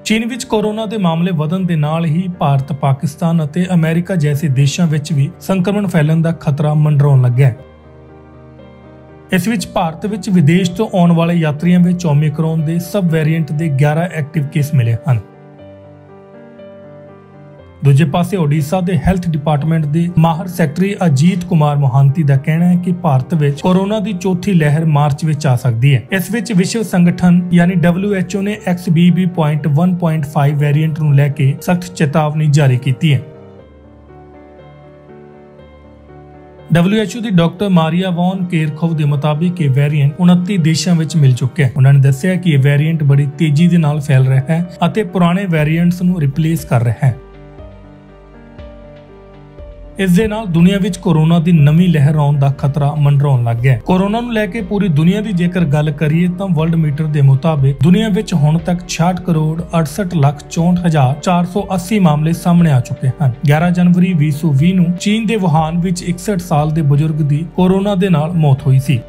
चीन विच कोरोना के मामले वधन दे नाल ही भारत, पाकिस्तान अते अमेरिका जैसे देशों विच भी संक्रमण फैलण दा खतरा मंडराउण लग्या है। इस विच भारत विच विदेश तो आउण वाले यात्रियों विच ओमिक्रॉन दे सब वेरिएंट दे 11 एक्टिव केस मिले हैं। दूजे पासे ओडिशा के हैल्थ डिपार्टमेंट के माहर सैकटरी अजीत कुमार मोहांती का कहना है कि भारत में कोरोना की चौथी लहर मार्च में आ सकती है। इस विच विश्व संगठन यानी WHO ने XBB.1.5 वेरिएंट नूं लैके सख्त चेतावनी जारी की है। WHO की डॉक्टर मारिया वॉन केरखोव के मुताबिक ये वेरिएंट 29 देशों में मिल चुके हैं। उन्होंने दस्सिया कि यह वेरिएंट बड़ी तेजी के नाल फैल रहा है और पुराने वेरिएंट्स नूं रिप्लेस कर रहा है। इस दे नाल दुनिया विच कोरोना की नवी लहर आउण दा खतरा मंडराउण लग गया है। कोरोना नूं लैके पूरी दुनिया की जेकर गल करिए तां वर्ल्ड मीटर के मुताबिक दुनिया विच हुण तक 66,68,64,480 मामले सामने आ चुके हैं। 11 जनवरी 2020 नूं चीन के वुहान विच 61 साल के बुजुर्ग की कोरोना दे नाल मौत हुई सी।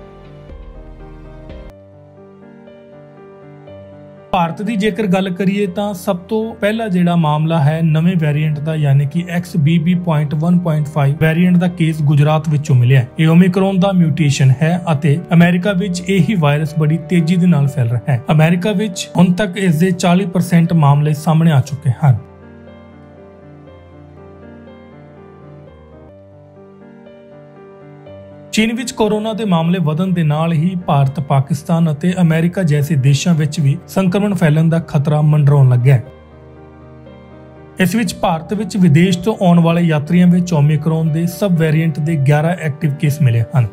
भारत की जेकर गल करिए तां सब तो पहला जिहड़ा मामला है नवे वेरिएंट का यानी कि XBB.1.5 वेरिएंट का केस गुजरात विचों मिलिया है। यह ओमिक्रॉन का म्यूटेशन है अते अमेरिका विच यही वायरस बड़ी तेजी दे नाल फैल रहा है। अमेरिका विच हुण तक इसके 40% मामले सामने आ चुके हैं। चीन विच कोरोना के मामले वधन दे नाल ही भारत, पाकिस्तान अते अमेरिका जैसे देशों विच भी संक्रमण फैलण दा खतरा मंडराउण लग्या है। इस विच भारत विच विदेश तो आउण वाले यात्रियों विच ओमिक्रॉन दे सब वेरिएंट दे 11 एक्टिव केस मिले हैं।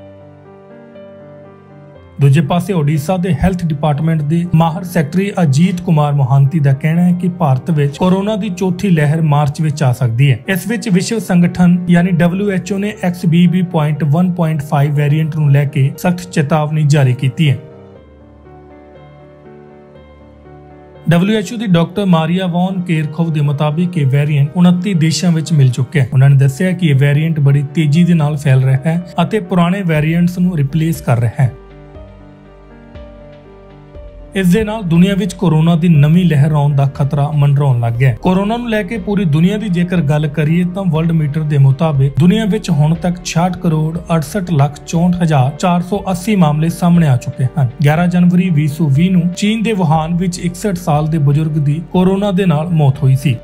दूजे पासे ओडिशा के हैल्थ डिपार्टमेंट के माहर सैकटरी अजीत कुमार मोहांती का कहना है कि भारत में कोरोना की चौथी लहर मार्च में आ सकती है। इस विच विश्व संगठन यानी WHO ने XBB.1.5 वेरिएंट नूं लैके सख्त चेतावनी जारी की है। WHO की डॉक्टर मारिया वॉन केरखोव के मुताबिक ये वेरिएंट 29 देशों में मिल चुके हैं। उन्होंने दस्सिया कि यह वेरिएंट बड़ी तेजी के नाल फैल रहा है अते पुराने वेरिएंट्स नूं रिप्लेस कर रहा है। इस दे नाल दुनिया विच कोरोना की नवी लहर आउण दा खतरा मंडराउण लग गया है। कोरोना नूं लैके पूरी दुनिया की जेकर गल करिए तां वर्ल्ड मीटर के मुताबिक दुनिया विच हुण तक 66,68,64,480 मामले सामने आ चुके हैं। 11 जनवरी 2020 नूं चीन के वुहान विच 61 साल के बुजुर्ग की कोरोना दे नाल मौत हुई सी।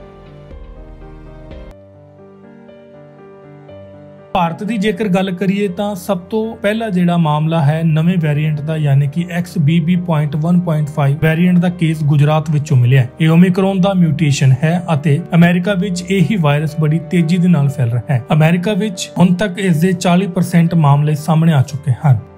भारत की जेकर गल करिए तां सब तो पहला जिहड़ा मामला है नवे वेरिएंट का यानी कि XBB.1.5 वेरिएंट का केस गुजरात विचों मिलिया है। यह ओमिक्रॉन का म्यूटेशन है अते अमेरिका विच यही वायरस बड़ी तेजी दे नाल फैल रहा है। अमेरिका विच हुण तक इसके 40% मामले सामने आ चुके हैं।